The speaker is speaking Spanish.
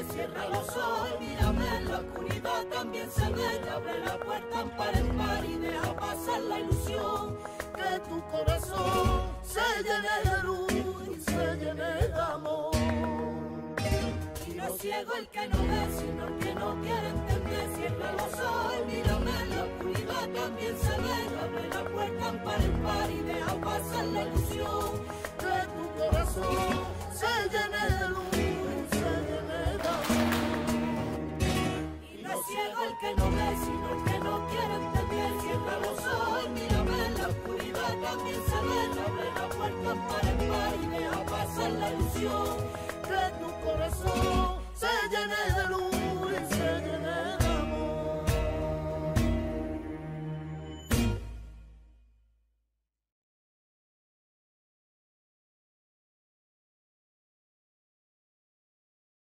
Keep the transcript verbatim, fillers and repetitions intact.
cierra los ojos y mírame en la oscuridad, también se ve, y abre la puerta para el par y deja pasar la ilusión, que tu corazón se llene de luz y se llene de amor. Y no es ciego el que no ve, sino el que no quiere entender, cierra los ojos y mírame en la oscuridad, también se ve, y abre la puerta para el par y deja pasar la ilusión, que tu corazón se llene de luz. Ciego el que no ve, sino el que no quiere entender, cierra los ojos y mírame en la oscuridad, también se ve, abre la puerta para el par y deja pasar la ilusión, que tu corazón se llene